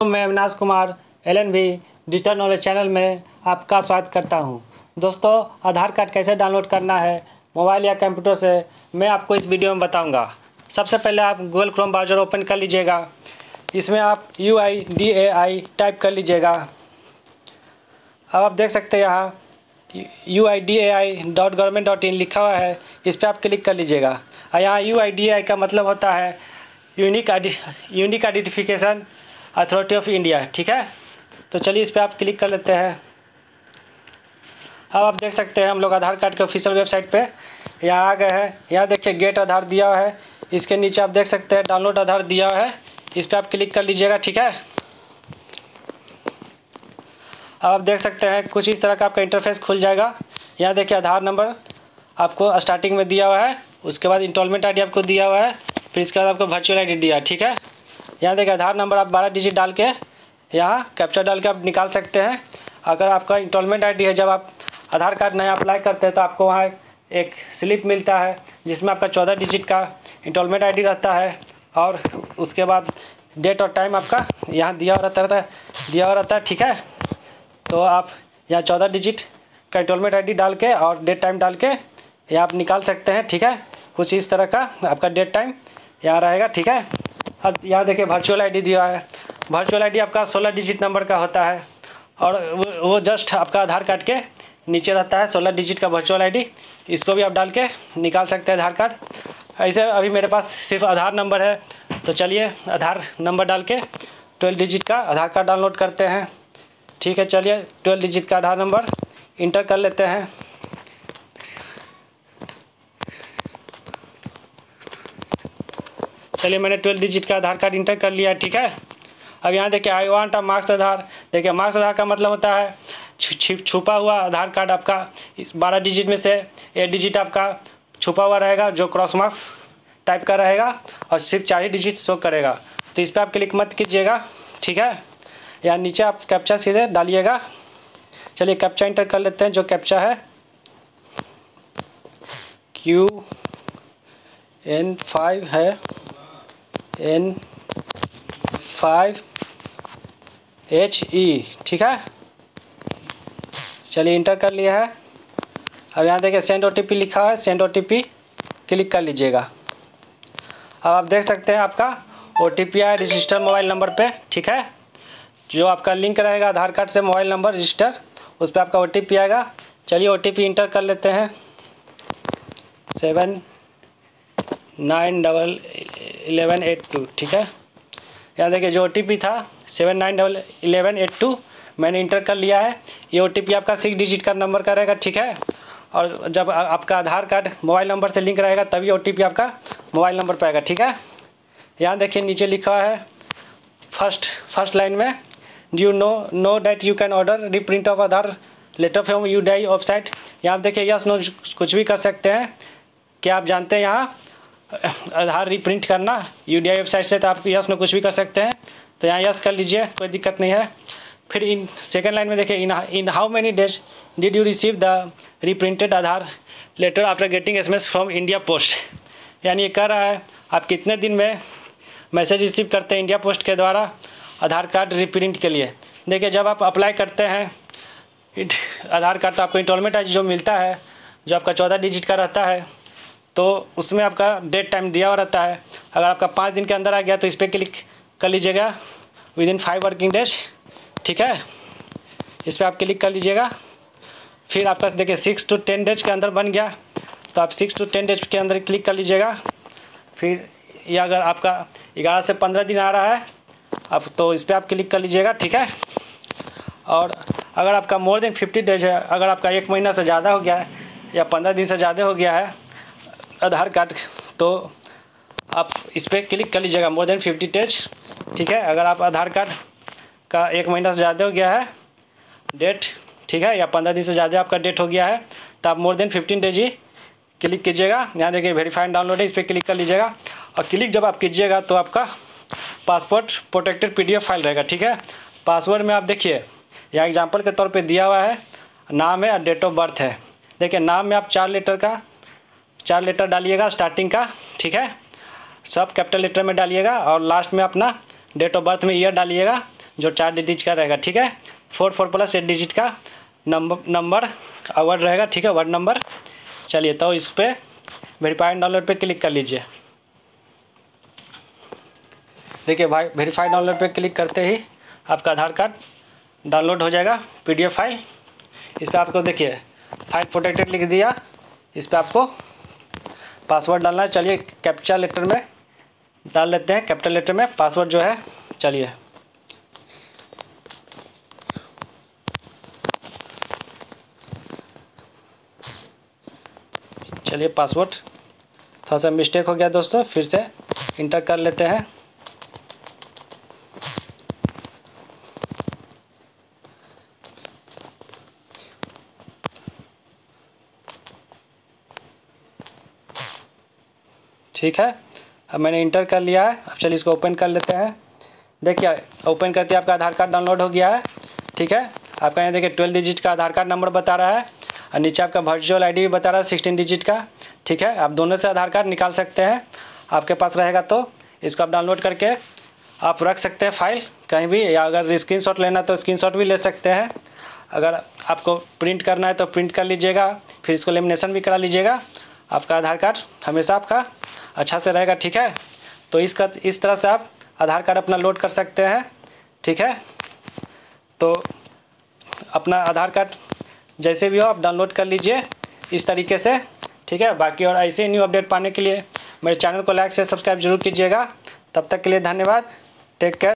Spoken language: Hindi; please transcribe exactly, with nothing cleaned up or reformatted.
मैं Avinash Kumar L N B digital knowledge channel में आपका स्वागत करता हूं। दोस्तों, आधार कार्ड कैसे डाउनलोड करना है मोबाइल या कंप्यूटर से मैं आपको इस वीडियो में बताऊंगा। सबसे पहले आप गूगल क्रोम ब्राउज़र ओपन कर लीजिएगा। इसमें आप U I D A I type कर लीजिएगा। अब आप देख सकते हैं यहाँ U I D A I dot government dot in लिखा हुआ है, इस पर आप क्लिक कर लीजिएगा। और यहाँ यू आई डी ए आई का मतलब होता है unique unique identification authority of India. ठीक है, तो चलिए इस पर आप क्लिक कर लेते हैं। अब आप देख सकते हैं हम लोग आधार कार्ड के ऑफिशियल वेबसाइट पे यहाँ आ गए हैं। यहाँ देखिए गेट आधार दिया हुआ है, इसके नीचे आप देख सकते हैं डाउनलोड आधार दिया हुआ है, इस पर आप क्लिक कर लीजिएगा। ठीक है, अब आप देख सकते हैं कुछ इस तरह का आपका इंटरफेस खुल जाएगा। यहाँ देखिए आधार नंबर आपको स्टार्टिंग में दिया हुआ है, उसके बाद इंस्टॉलमेंट आई डी आपको दिया हुआ है, फिर इसके बाद आपको वर्चुअल आई डी दिया है। ठीक है, यहाँ देखिए आधार नंबर आप बारह डिजिट डाल के यहाँ कैप्चा डाल के आप निकाल सकते हैं। अगर आपका इंस्टॉलमेंट आईडी है, जब आप आधार कार्ड नया अप्लाई करते हैं तो आपको वहाँ एक स्लिप मिलता है जिसमें आपका चौदह डिजिट का इंस्टॉलमेंट आईडी रहता है और उसके बाद डेट और टाइम आपका यहाँ दिया हुआ रहता है दिया हुआ रहता है ठीक है, तो आप यहाँ चौदह डिजिट का इंस्टॉलमेंट आईडी डाल के और डेट टाइम डाल के यहाँ आप निकाल सकते हैं। ठीक है, कुछ इस तरह का आपका डेट टाइम यहाँ रहेगा। ठीक है, अब यहाँ देखिए वर्चुअल आईडी दिया है। वर्चुअल आईडी आपका सोलह डिजिट नंबर का होता है और वो, वो जस्ट आपका आधार कार्ड के नीचे रहता है सोलह डिजिट का वर्चुअल आईडी। इसको भी आप डाल के निकाल सकते हैं आधार कार्ड। ऐसे अभी मेरे पास सिर्फ आधार नंबर है, तो चलिए आधार नंबर डाल के ट्वेल्व डिजिट का आधार कार्ड डाउनलोड करते हैं। ठीक है, चलिए ट्वेल्व डिजिट का आधार नंबर इंटर कर लेते हैं। चलिए मैंने ट्वेल्व डिजिट का आधार कार्ड इंटर कर लिया है। ठीक है, अब यहाँ देखिए आई वांट अ मार्क्स आधार। देखिए मार्क्स आधार का मतलब होता है छुपा हुआ आधार कार्ड आपका इस बारह डिजिट में से एक डिजिट आपका छुपा हुआ रहेगा जो क्रॉस मार्क्स टाइप का रहेगा और सिर्फ चार ही डिजिट शो करेगा, तो इस पर आप क्लिक मत कीजिएगा। ठीक है, यहाँ नीचे आप कैप्चा सीधे डालिएगा। चलिए कैप्चा इंटर कर लेते हैं। जो कैप्चा है क्यू एन फाइव है, एन फाइव एच ई। ठीक है, चलिए इंटर कर लिया है। अब यहाँ देखिए सेंड ओ टी पी लिखा है, send O T P click कर लीजिएगा। अब आप देख सकते हैं आपका ओ टी पी आया रजिस्टर मोबाइल नंबर पे। ठीक है, जो आपका लिंक रहेगा आधार कार्ड से मोबाइल नंबर रजिस्टर, उस पर आपका ओ टी पी आएगा। चलिए ओ टी पी इंटर कर लेते हैं, seven nine double eleven eight two. ठीक है, यहाँ देखिए जो ओ टी पी था seven nine double eleven eight two मैंने इंटर कर लिया है। ये ओ टी पी आपका सिक्स डिजिट का नंबर का रहेगा। ठीक है, और जब आपका आधार कार्ड मोबाइल नंबर से लिंक रहेगा तभी ओ टी पी आपका मोबाइल नंबर पर आएगा। ठीक है, यहाँ देखिए नीचे लिखा है फर्स्ट फर्स्ट लाइन में do you know know that you can order reprint of Aadhaar letter from U D I website. यहाँ आप देखिए यस नो कुछ भी कर सकते हैं। क्या आप जानते हैं यहाँ आधार रीप्रिंट करना यू डी आई वेबसाइट से, तो आप यस नो कुछ भी कर सकते हैं, तो यहाँ यस कर लीजिए, कोई दिक्कत नहीं है। फिर इन सेकंड लाइन में देखिए in in how many days did you receive the reprinted Aadhaar letter after getting S M S from India Post. यानी ये कह रहा है आप कितने दिन में मैसेज रिसीव करते हैं इंडिया पोस्ट के द्वारा आधार कार्ड रीप्रिंट के लिए। देखिए जब आप अप्लाई करते हैं आधार कार्ड तो आपको इंस्टॉलमेंट आई डी जो मिलता है, जो आपका चौदह डिजिट का रहता है, तो उसमें आपका डेट टाइम दिया हुआ रहता है। अगर आपका पाँच दिन के अंदर आ गया तो इस पर क्लिक कर लीजिएगा within five working days. ठीक है, इस पर आप क्लिक कर लीजिएगा। फिर आपका देखिए सिक्स टू टेन डेज के अंदर बन गया, तो आप सिक्स टू टेन डेज के अंदर क्लिक कर लीजिएगा। फिर ये अगर आपका ग्यारह से पंद्रह दिन आ रहा है अब तो इस पर आप क्लिक कर लीजिएगा। ठीक है, और अगर आपका मोर देन फिफ्टी डेज है, अगर आपका एक महीना से ज़्यादा हो गया है या पंद्रह दिन से ज़्यादा हो गया है आधार कार्ड, तो आप इस पर क्लिक कर लीजिएगा मोर देन फिफ्टी डेज। ठीक है, अगर आप आधार कार्ड का एक महीना से ज़्यादा हो गया है डेट, ठीक है, या पंद्रह दिन से ज़्यादा आपका डेट हो गया है, तो आप मोर देन फिफ्टीन डेज ही क्लिक कीजिएगा। यहाँ देखिए वेरीफाइड डाउनलोड है, इस पर क्लिक कर लीजिएगा। और क्लिक जब आप कीजिएगा तो आपका passport protected P D F file रहेगा। ठीक है, पासवर्ड में आप देखिए यहाँ एग्जाम्पल के तौर पे दिया हुआ है नाम है और डेट ऑफ बर्थ है। देखिए नाम में आप चार लेटर का चार लेटर डालिएगा स्टार्टिंग का। ठीक है, सब कैपिटल लेटर में डालिएगा और लास्ट में अपना डेट ऑफ बर्थ में ईयर डालिएगा जो चार डिजिट का रहेगा, ठीक है। Four four plus eight digit का नंबर नंबर और वर्ड रहेगा, ठीक है, वर्ड नंबर। चलिए तो इस पर वेरीफाई डाउनलोड पे क्लिक कर लीजिए। देखिए भाई, वेरीफाई डाउनलोड पे क्लिक करते ही आपका आधार कार्ड डाउनलोड हो जाएगा पीडीएफ फाइल। इस पर आपको देखिए फाइल प्रोटेक्टेड लिख दिया, इस पर आपको पासवर्ड डालना है। चलिए कैप्चा लेटर में डाल लेते हैं, कैपिटल लेटर में पासवर्ड जो है। चलिए चलिए पासवर्ड थोड़ा सा मिस्टेक हो गया दोस्तों, फिर से इंटर कर लेते हैं। ठीक है, अब मैंने इंटर कर लिया है। अब चलिए इसको ओपन कर लेते हैं। देखिए ओपन करते आपका आधार कार्ड डाउनलोड हो गया है, ठीक है। आपका यहाँ देखिए ट्वेल्व डिजिट का आधार कार्ड नंबर बता रहा है और नीचे आपका वर्चुअल आईडी भी बता रहा है सिक्सटीन डिजिट का, ठीक है। आप दोनों से आधार कार्ड निकाल सकते हैं, आपके पास रहेगा तो इसको आप डाउनलोड करके आप रख सकते हैं फाइल कहीं भी, या अगर स्क्रीनशॉट लेना तो स्क्रीनशॉट भी ले सकते हैं। अगर आपको प्रिंट करना है तो प्रिंट कर लीजिएगा, फिर इसको लेमिनेशन भी करा लीजिएगा। आपका आधार कार्ड हमेशा आपका अच्छा से रहेगा, ठीक है। तो इसका इस तरह से आप आधार कार्ड अपना लोड कर सकते हैं, ठीक है। तो अपना आधार कार्ड जैसे भी हो आप डाउनलोड कर लीजिए इस तरीके से, ठीक है। बाकी और ऐसे न्यू अपडेट पाने के लिए मेरे चैनल को लाइक से सब्सक्राइब जरूर कीजिएगा। तब तक के लिए धन्यवाद, टेक केयर।